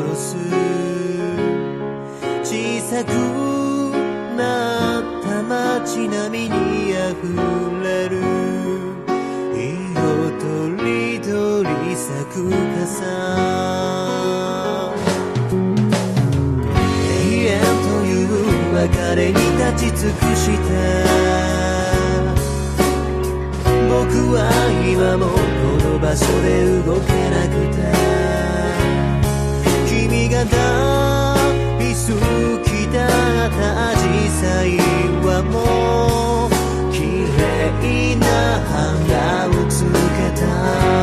殺す小さくなった街並みに溢れる色とりどり咲く傘永遠という別れに立ち尽くした僕は今もこの場所で動けなくて君が大好きだったアジサイはもう綺麗な花をつけた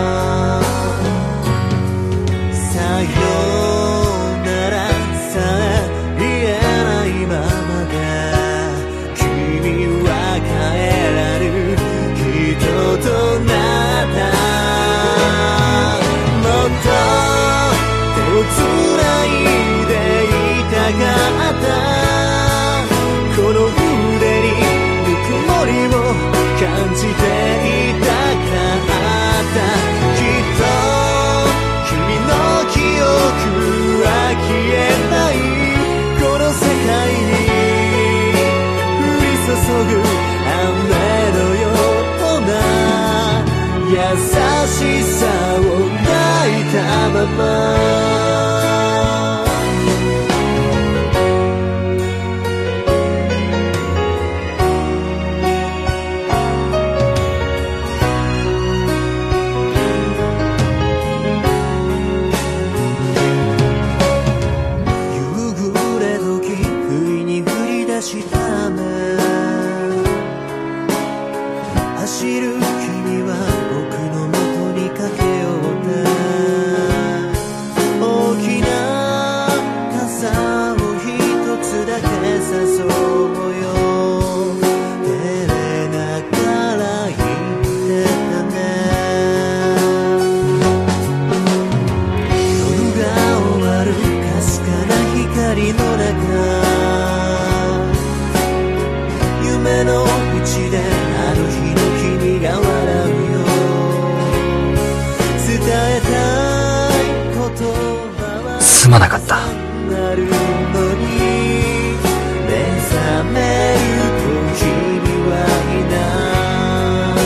さよならさえ言えないままで君は帰らぬ人となったもっと手をつないでいたかったこの腕にぬくもりを感じていたかったきっと君の記憶は消えないこの世界に降り注ぐ雨のような優しさを抱いたまま走る君は僕の元に駆け寄って大きな傘を一つだけ誘うよ照れながら言ってたね夜が終わるかすかな光の中夢のうちであの日の君が笑うよ伝えたい言葉はすまなかったなるのに目覚めると君はいない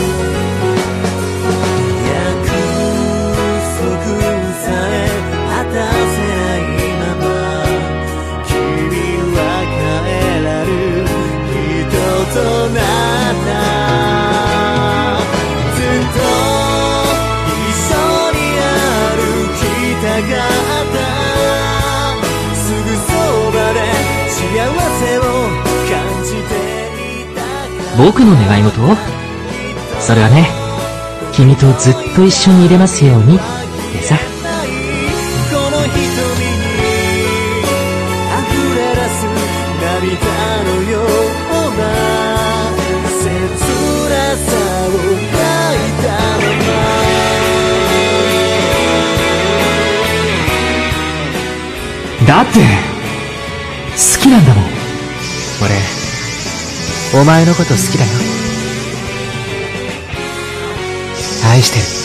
約束さえ果たせないまま君は帰らぬ人となったずっと一緒に歩きたかったすぐそばで幸せを感じていたか僕の願い事それはね君とずっと一緒にいれますようにってさこの瞳に溢れ出す涙のような切なさを抱いたままだって好きなんだもん俺お前のこと好きだよ愛してる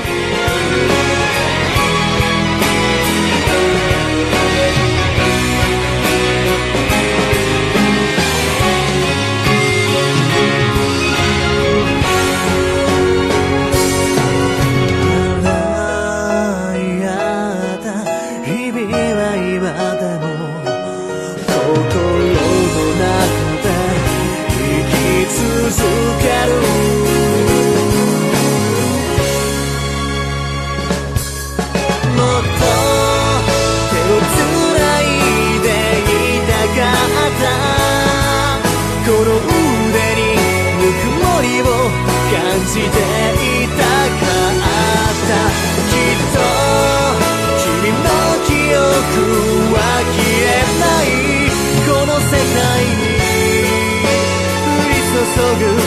この腕にぬくもりを感じていたかったきっと君の記憶は消えないこの世界に降り注ぐ